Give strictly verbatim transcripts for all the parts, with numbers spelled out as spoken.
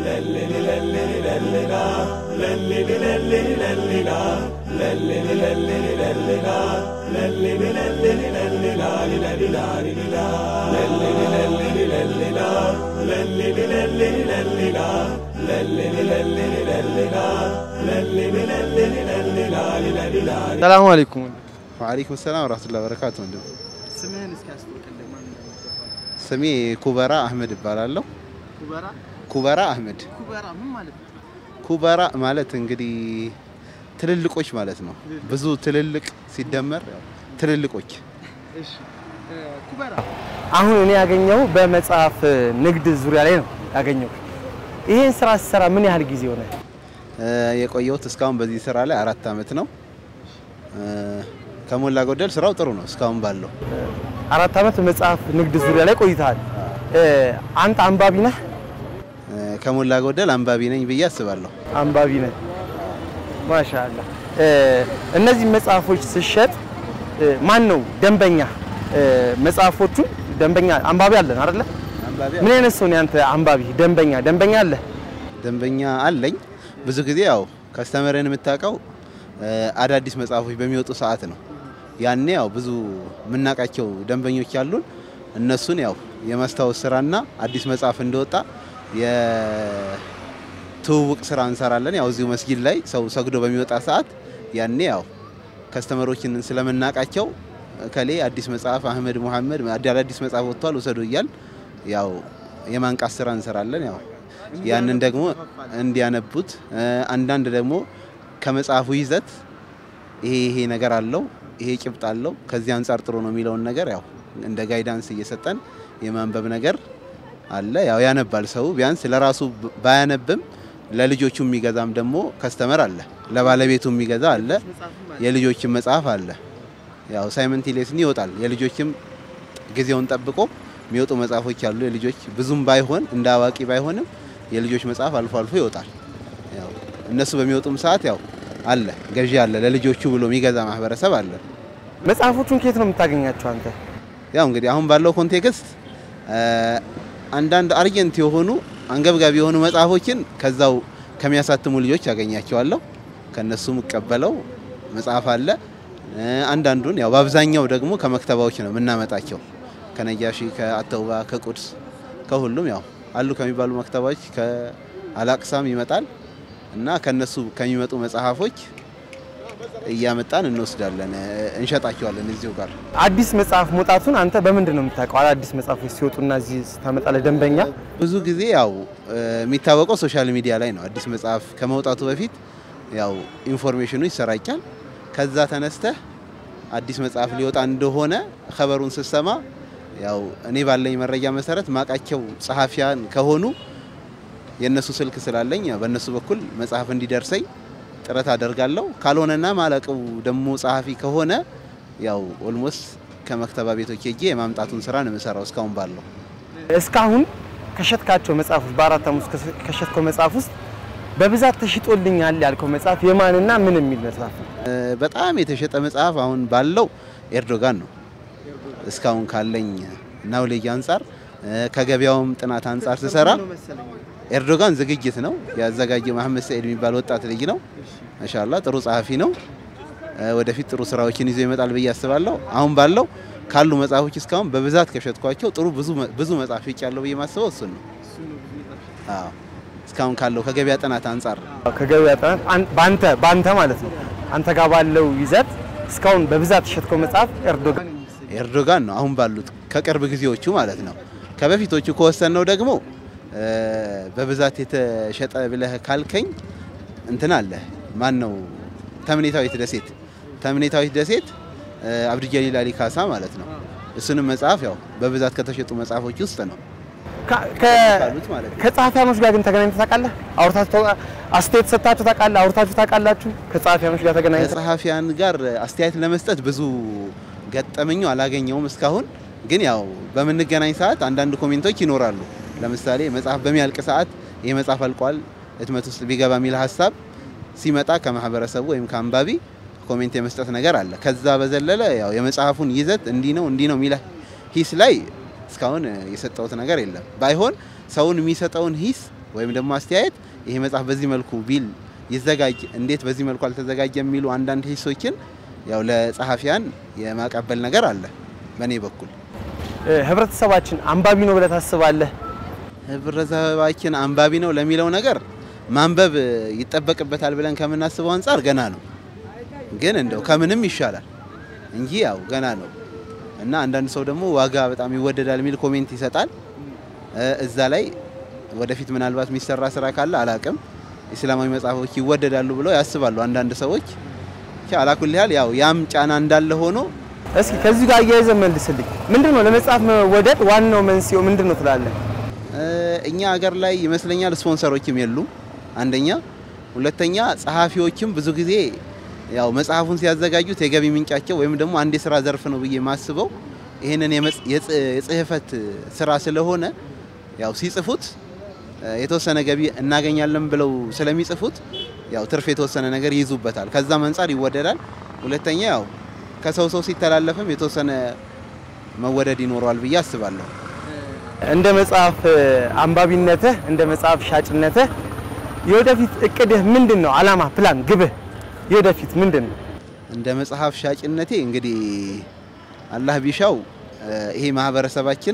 السلام عليكم. وعليكم السلام ورحمة الله وبركاته. سمين اسكاستوكلي ما سمي كوبرا أحمد بالله. كوبرا كوبرا أحمد. كوبرا من مالت؟ كوبرا مالت انجدي تللقوش مالتنا. بزو تللق ሲደመር ትልልቆች እሺ ኩበራ አሁን እኔ ያገኘው በመጽሐፍ ንግድ ዙሪያ ላይ ነው ያገኘው ይሄን ስራ ሲሰራ ምን ያህል ጊዜ ሆነ የቆየሁት እስካሁን በዚህ ስራ ላይ አራት አመት ነው ከሞላ ጎደል ስራው ጥሩ ነው እስካሁን ባለው አራት አመት በመጽሐፍ ንግድ ዙሪያ ላይ ቆይተሃል አንተ አንባቢ ነህ ከሞላ ጎደል አንባቢ ነኝ ብዬ አስባለሁ አንባቢ ነህ ማሻአላ እነዚህ መጽሐፎች ሲሸጥ ማን ነው ደንበኛ መጽሐፎቹ ደንበኛ አንባቢ አለን አይደለ ምን አይነት ሰው ነው አንተ አንባቢ ደንበኛ ደንበኛ አለ ደንበኛ አለኝ ብዙ ጊዜ ያው ከስተመረን የምታቀው አዳዲስ መጽሐፎች በሚወጡ ሰዓት ነው ያኔ ያው ብዙ ምናቃቸው ደንበኞች ያሉን እነሱን ያው የማስታወስ ስራና አዲስ መጽሐፍ እንደወጣ የትውውቅ ስራ እንሰራለን ያው እዚሁ መስጊድ ላይ ሰው ሰግዶ በሚወጣ ሰዓት ያኔ ያው ከስተመሮችን ስለምናቃቸው ከሌ አዲስ መጽሐፍ አህመድ መሐመድ አዲስ መጽሐፍ ወጥቷል ወሰዱ ይያል ያው የማንቃት ስራ እንሰራለን ያው ያንን ደግሞ እንዲያነቡት አንዳንድ ደግሞ ከመጽሐፉ ይዘት ይሄ ይሄ ነገር አለው ይሄ ጭብጥ አለው ከዚህ አንፃር ጥሩ ነው የሚለውን ነገር ያው እንደ ጋይዳንስ እየሰጠን የማንበብ ነገር አለ ያው ያነባል ሰው ቢያንስ ለራሱ ባያነብም ለልጆቹ የሚገዛም ደግሞ ከስተመር አለ ለባለቤቱ የሚገዛ አለ የልጆችም መጽሐፍ አለ ያው ሳይመንቲሌስኒ ይወጣል የልጆችም ጊዜውን ጠብቆ የሚወጡ መጽሐፎች አሉ የልጆች ብዙም ባይሆን እንዳዋቂ ባይሆንም የልጆች መጽሐፍ አልፎ አልፎ ይወጣል ያው እነሱ በሚወጡም ሰዓት ያው አለ ገዢ አለ ለልጆቹ ብሎ የሚገዛ ማህበረሰብ አለ መጽሐፎቹን ከየት ነው የምታገኛቸው አንተ ያው እንግዲህ አሁን ባለው ኮንቴክስት አንዳንድ አርጀንት የሆኑ አንገብጋቢ የሆኑ መጽሐፎችን ከዛው ከሚያሳትሙ ልጆች ያገኛቸዋለሁ ከነሱ መቀበለው መጽሐፍ አለ አንዳንዱን ያው በአብዛኛው ደግሞ ከመክተባዎች ነው ምናመጣቸው ከነጃሺ ከአተውባ ከቁድስ ከሁሉም ያው አሉ ከሚባሉ መክተባዎች ከአላቅሳም ይመጣል እና ከነሱ ከሚመጡ መጽሐፎች እያመጣን እንወስዳለን እንሸጣቸዋለን እዚሁ ጋር አዲስ መጽሐፍ መውጣቱን አንተ በመንድ ነው የምታውቀው አዲስ መጽሐፎች ሲወጡና እዚህ ታመጣለ ደንበኛ ብዙ ጊዜ ያው የሚታወቀው ሶሻል ሚዲያ ላይ ነው አዲስ መጽሐፍ ከመውጣቱ በፊት ያው ኢንፎርሜሽኑ ይሰራጫል ከዛ ተነስተ አዲስ መጽሐፍ ሊወጣ እንደሆነ خبሩን ሲሰማ ያው እኔ ባለኝ መረጃ መሰረት ማቃቸው ጸሐፊያን ከሆኑ የነሱ ስልክ ስላለኝ በእነሱ በኩል መጽሐፍ እንዲደርሰኝ ጥረት አደርጋለሁ ካልሆነና ማለቀው ደሞ ጸሐፊ ከሆነ ያው ኦልሞስት ከመክተባ ቤቶች ሄጄ የማምጣቱን ስራ ነው መሰራው እስካሁን ባለው እስካሁን ከሸጥካቸው መጽሐፎች በአራት አመት ከሸጥከው መጽሐፍ ውስጥ በብዛት ተሽጦልኛል ያልከው መጽሐፍ የማንና ምን የሚል መጽሐፍ በጣም የተሸጠ መጽሐፍ አሁን ባለው ኤርዶጋን ነው እስካሁን ካለኝ ናውሌጅ አንፃር ከገበያውም ጥናት አንፃር ተሰራ ኤርዶጋን ዝግጅት ነው ያዘጋጀው መሐመድ ሰይድ የሚባል ወጣት ልጅ ነው ማሻአላ ጥሩ ጸሐፊ ነው ወደፊት ጥሩ ስራዎችን ይዞ ይመጣል ብዬ አስባለሁ አሁን ባለው ካሉ መጽሐፎች እስካሁን በብዛት ከሸጥኳቸው ጥሩ ብዙ ብዙ መጽሐፍ ይጫለው ብዬ ማስበው እሱ ነው አዎ እስካሁን ካለው ከገበያ ጥናት አንፃር ከገበያ ጥናት ባንተ ባንተ ማለት ነው አንተ ጋር ባለው ይዘት እስካሁን በብዛት ሸጥከው መጽሐፍ ኤርዶጋን ኤርዶጋን ነው አሁን ባሉት ከቅርብ ጊዜዎቹ ማለት ነው ከበፊቶቹ ከወሰነው ደግሞ በብዛት የተሸጠ ብለህ ካልከኝ እንትን አለ ማን ነው ተምኔታዊት ደሴት ተምኔታዊት ደሴት አብዱ ጀሊል አሊ ካሳ ማለት ነው እሱንም መጽሐፍ ያው በብዛት ከተሸጡ መጽሐፎች ውስጥ ነው ከጻፊያኖች ጋር ግን ተገናኝተህ ታውቃለህ አውርታችሁ አስተያየት ሰጣችሁ ታውቃለህ አውርታችሁ ታውቃላችሁ ከጻፊያኖች ጋር ተገናኝተህ ጻፊያን ጋር አስተያየት ለመስጠት ብዙ ገጠመኙ አላገኘውም እስካሁን ግን ያው በመንገናኝ ሰዓት አንዳንድ ኮሜንቶች ይኖራሉ ለምሳሌ መጽሐፍ በሚያልቅ ሰዓት ይሄ መጽሐፍ አልቋል እትመት ውስጥ ቢገባ ሚል ሐሳብ ሲመጣ ከማህበረሰቡ ወይም ከአንባቢ ኮሜንት የመስጠት ነገር አለ ከዛ በዘለለ ያው የመጽሐፉን ይዘት እንዲ ነው እንዲ ነው ሚላ ሂስ ላይ እስካሁን የሰጠውት ነገር የለም ባይሆን ሰውን የሚሰጠውን ሂስ ወይም ደግሞ አስተያየት ይሄ መጽሐፍ በዚህ መልኩ ቢል ይዘጋጅ እንዴት በዚህ መልኩ አልተዘጋጀም የሚሉ አንዳንድ ሂሶችን ያው ለጸሐፊያን የማቀበል ነገር አለ በኔ በኩል። ህብረተሰባችን አንባቢ ነው ብለህ ታስባለህ? ህብረተሰባችን አንባቢ ነው ለሚለው ነገር ማንበብ ይጠበቅበታል ብለን ከምናስበው አንፃር ገና ነው። ግን እንደው ከምንም ይሻላል እንጂ ያው ገና ነው እና አንዳንድ ሰው ደግሞ ዋጋ በጣም ይወደዳል የሚል ኮሜንት ይሰጣል። እዛ ላይ ወደፊት ምናልባት የሚሰራ ስራ ካለ አላቅም እስላማዊ መጽሐፎች ይወደዳሉ ብለው ያስባሉ አንዳንድ ሰዎች። አላኩል ያህል ያው ያም ጫና እንዳለ ሆኖ እስኪ ከዚህ ጋር አያይዘህ መልስልኝ። ምንድነው ለመጽሐፍ መወደድ ዋናው መንስኤው ምንድነው ትላለህ? እኛ ሀገር ላይ ይመስለኛል ስፖንሰሮችም የሉም አንደኛ፣ ሁለተኛ ጸሐፊዎችም ብዙ ጊዜ ያው መጽሐፉን ሲያዘጋጁት የገቢ ምንጫቸው ወይም ደግሞ አንድ የሥራ ዘርፍ ነው ብዬ ማስበው ይሄንን የጽህፈት ስራ ስለሆነ ያው ሲጽፉት የተወሰነ ገቢ እናገኛለን ብለው ስለሚጽፉት ያው ትርፍ የተወሰነ ነገር ይይዙበታል። ከዛም አንፃር ይወደዳል። ሁለተኛ ያው ከሰው ሰው ሲተላለፍም የተወሰነ መወደድ ይኖረዋል ብዬ አስባለሁ። እንደ መጽሐፍ አንባቢነትህ እንደ መጽሐፍ ሻጭነትህ የወደፊት እቅድህ ምንድነው? አላማ፣ ፕላን፣ ግብህ የወደፊት ምንድነው? እንደ መጽሐፍ ሻጭነቴ እንግዲህ አላህ ቢሻው ይሄ ማህበረሰባችን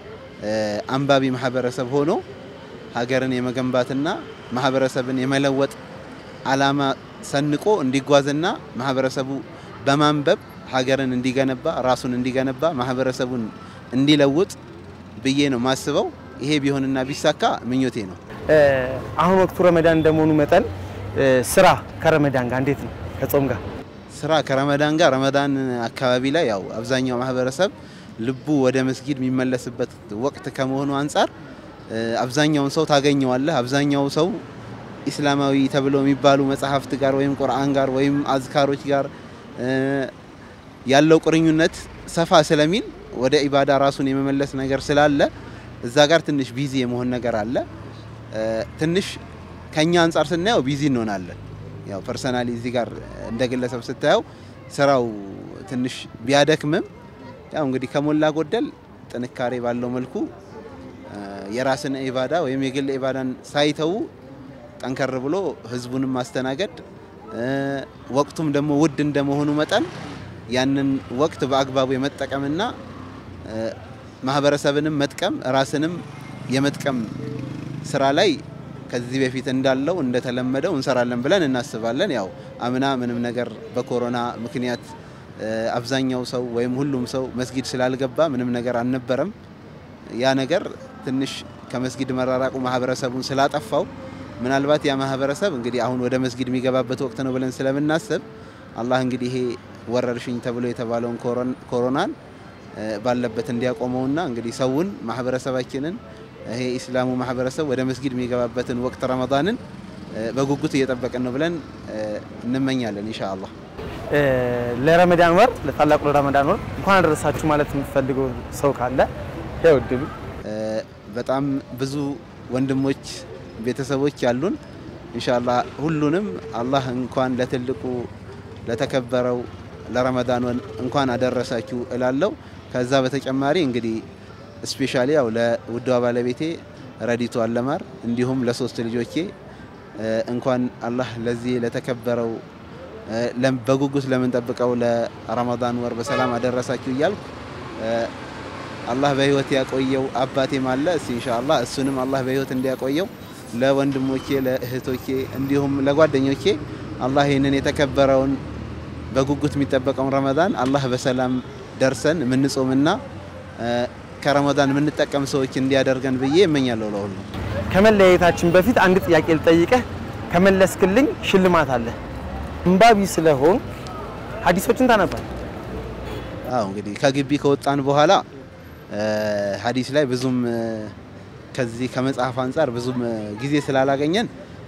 አንባቢ ማህበረሰብ ሆኖ ሀገርን የመገንባትና ማህበረሰብን የመለወጥ አላማ ሰንቆ እንዲጓዝና ማህበረሰቡ በማንበብ ሀገርን እንዲገነባ ራሱን እንዲገነባ ማህበረሰቡን እንዲለውጥ ብዬ ነው ማስበው። ይሄ ቢሆንና ቢሳካ ምኞቴ ነው። አሁን ወቅቱ ረመዳን እንደመሆኑ መጠን ስራ ከረመዳን ጋር እንዴት ነው? ከጾም ጋር ስራ ከረመዳን ጋር ረመዳን አካባቢ ላይ ያው አብዛኛው ማህበረሰብ ልቡ ወደ መስጊድ የሚመለስበት ወቅት ከመሆኑ አንፃር አብዛኛውን ሰው ታገኘዋለህ። አብዛኛው ሰው እስላማዊ ተብሎ የሚባሉ መጽሐፍት ጋር ወይም ቁርአን ጋር ወይም አዝካሮች ጋር ያለው ቁርኝነት ሰፋ ስለሚል ወደ ኢባዳ ራሱን የመመለስ ነገር ስላለ እዛ ጋር ትንሽ ቢዚ የመሆን ነገር አለ። ትንሽ ከኛ አንፃር ስናየው ቢዚ እንሆናለን። ያው ፐርሰናሊ እዚህ ጋር እንደ ግለሰብ ስታየው ስራው ትንሽ ቢያደክምም ያው እንግዲህ ከሞላ ጎደል ጥንካሬ ባለው መልኩ የራስን ኢባዳ ወይም የግል ኢባዳን ሳይተው ጠንከር ብሎ ህዝቡንም ማስተናገድ ወቅቱም ደግሞ ውድ እንደመሆኑ መጠን ያንን ወቅት በአግባቡ የመጠቀምና ማህበረሰብንም መጥቀም ራስንም የመጥቀም ስራ ላይ ከዚህ በፊት እንዳለው እንደተለመደው እንሰራለን ብለን እናስባለን። ያው አምና ምንም ነገር በኮሮና ምክንያት አብዛኛው ሰው ወይም ሁሉም ሰው መስጊድ ስላልገባ ምንም ነገር አልነበረም። ያ ነገር ትንሽ ከመስጊድ መራራቁ ማህበረሰቡን ስላጠፋው ምናልባት ያ ማህበረሰብ እንግዲህ አሁን ወደ መስጊድ የሚገባበት ወቅት ነው ብለን ስለምናስብ አላህ እንግዲህ ይሄ ወረርሽኝ ተብሎ የተባለውን ኮሮናን ባለበት እንዲያቆመውና እንግዲህ ሰውን ማህበረሰባችንን ይሄ ኢስላሙ ማህበረሰብ ወደ መስጊድ የሚገባበትን ወቅት ረመዳንን በጉጉት እየጠበቀን ነው ብለን እንመኛለን ኢንሻአላህ። ለረመዳን ወር ለታላቁ ረመዳን ወር እንኳን አደረሳችሁ ማለት የምትፈልገው ሰው ካለ ይወድሉ። በጣም ብዙ ወንድሞች ቤተሰቦች ያሉን ኢንሻአላህ ሁሉንም አላህ እንኳን ለትልቁ ለተከበረው ለረመዳን እንኳን አደረሳችሁ እላለሁ። ከዛ በተጨማሪ እንግዲህ ስፔሻሊ ያው ለውዷ ባለቤቴ ረዲቱ አለማር እንዲሁም ለሶስት ልጆቼ እንኳን አላህ ለዚህ ለተከበረው በጉጉት ለምንጠብቀው ለረመዳን ወር በሰላም አደረሳችሁ እያልኩ አላህ በህይወት ያቆየው አባቴም አለ እሱ ኢንሻአላህ እሱንም አላህ በህይወት እንዲያቆየው ለወንድሞቼ ለእህቶቼ እንዲሁም ለጓደኞቼ አላህ ይሄንን የተከበረውን በጉጉት የሚጠበቀው ረመዳን አላህ በሰላም ደርሰን ምንጾምና ከረመዳን ምንጠቀም ሰዎች እንዲያደርገን ብዬ እመኛለሁ። ለሁሉ ከመለያየታችን በፊት አንድ ጥያቄ ልጠይቅህ፣ ከመለስክልኝ ሽልማት አለ። እንባቢ ስለሆን ሐዲሶችን ታነባለህ? አዎ እንግዲህ ከግቢ ከወጣን በኋላ ሐዲስ ላይ ብዙም ከዚህ ከመጽሐፍ አንፃር ብዙም ጊዜ ስላላገኘን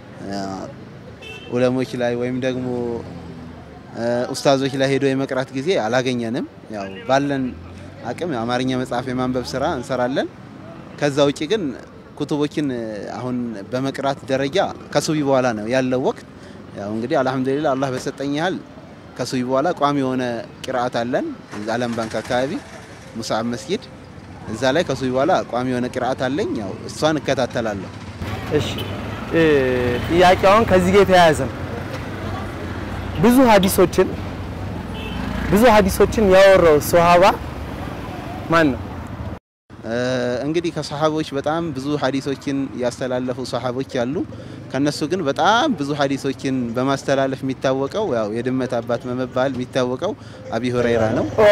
ዑለሞች ላይ ወይም ደግሞ ኡስታዞች ላይ ሄዶ የመቅራት ጊዜ አላገኘንም። ያው ባለን አቅም አማርኛ መጽሐፍ የማንበብ ስራ እንሰራለን። ከዛ ውጪ ግን ኩቱቦችን አሁን በመቅራት ደረጃ ከሱቢ በኋላ ነው ያለው ወቅት። ያው እንግዲህ አልহামዱሊላህ አላህ በሰጠኝ ያህል ከሱቢ በኋላ ቋሚ የሆነ ቂራአት አለን ዓለም ባንክ አካባቢ ሙሳዓብ መስጊድ እዛ ላይ ከሱቢ በኋላ ቋሚ የሆነ ቂራአት አለኝ። ያው እሷን እከታተላለሁ። እሺ ጥያቄውን ከዚህ ጋር የተያያዘ ነው ብዙ ሐዲሶችን ብዙ ሐዲሶችን ያወራው ሱሐባ ማን ነው እንግዲህ ከሱሐቦች በጣም ብዙ ሐዲሶችን ያስተላለፉ ሱሐቦች አሉ ከነሱ ግን በጣም ብዙ ሐዲሶችን በማስተላለፍ የሚታወቀው ያው የድመት አባት በመባል የሚታወቀው አቢ ሁረይራ ነው ኦ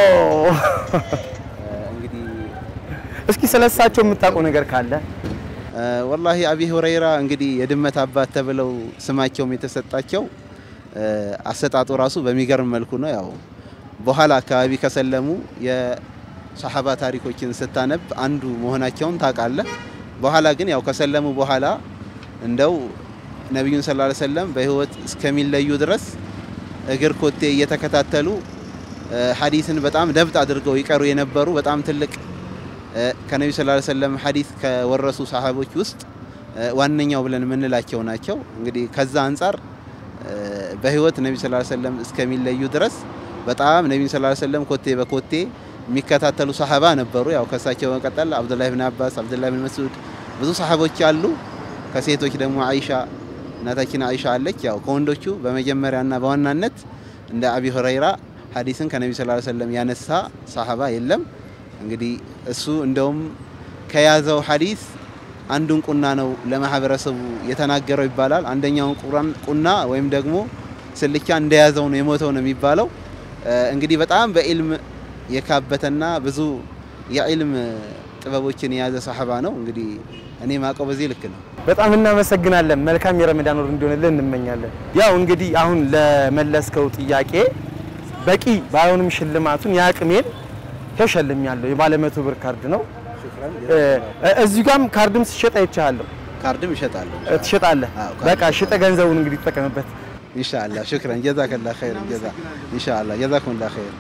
እንግዲህ እስኪ ስለሳቸው የምታውቁ ነገር ካለ والله አቢ ሁረይራ እንግዲህ የድመት አባት ተብለው ስማቸውም የተሰጣቸው አሰጣጡ ራሱ በሚገርም መልኩ ነው ያው በኋላ አካባቢ ከሰለሙ የሱሐባ ታሪኮችን ስታነብ አንዱ መሆናቸውን ታውቃለህ በኋላ ግን ያው ከሰለሙ በኋላ እንደው ነብዩን ሰለላሁ ዐለይሂ ወሰለም በህይወት እስከሚለዩ ድረስ እግር ኮቴ እየተከታተሉ ሐዲስን በጣም ደብጥ አድርገው ይቀሩ የነበሩ በጣም ትልቅ ከነብዩ ሰለላሁ ዐለይሂ ወሰለም ሐዲስ ከወረሱ ሱሐቦች ውስጥ ዋነኛው ብለን ምንላቸው ናቸው እንግዲህ ከዛ አንፃር በህይወት ነብዩ ሰለላሁ ዐለይሂ ወሰለም እስከሚለዩ ድረስ በጣም ነብዩ ሰለላሁ ዐለይሂ ወሰለም ኮቴ በኮቴ የሚከታተሉ ሱሐባ ነበሩ ያው ከሳቸው በመቀጠል አብዱላህ ኢብኑ አባስ አብዱላህ ኢብኑ መስዑድ ብዙ ሱሐቦች አሉ ከሴቶች ደግሞ አይሻ እናታችን አይሻ አለች ያው ከወንዶቹ በመጀመሪያና በዋናነት እንደ አቢ ሁረይራ ሐዲስን ከነብዩ ሰለላሁ ዐለይሂ ወሰለም ያነሳ ሱሐባ የለም እንግዲህ እሱ እንደውም ከያዘው ሐዲስ አንዱን ቁና ነው ለማህበረሰቡ የተናገረው ይባላል አንደኛውን ቁራን ቁና ወይም ደግሞ ስልቻ እንደያዘው ነው የሞተው ነው የሚባለው እንግዲህ በጣም በኢልም የካበተና ብዙ የኢልም ጥበቦችን የያዘ ሱሐባ ነው እንግዲህ እኔ ማቀው በዚህ ልክ ነው በጣም እናመሰግናለን መልካም የረመዳን ወር እንዲሆንልን እንመኛለን ያው እንግዲህ አሁን ለመለስከው ጥያቄ በቂ ባይሆንም ሽልማቱን ያቅሜን ተሸልም ያለው የባለ መቶ ብር ካርድ ነው እዚህ ጋርም ካርድም ሲሸጥ አይቻለሁ ካርድም ይሸጣል ትሸጣለህ በቃ ሽጠ ገንዘቡን እንግዲህ ተጠቀምበት ኢንሻአላህ ሽክራን ጀዛከላህ ኸይር ጀዛ ኢንሻአላህ ጀዛኩሙላህ ኸይር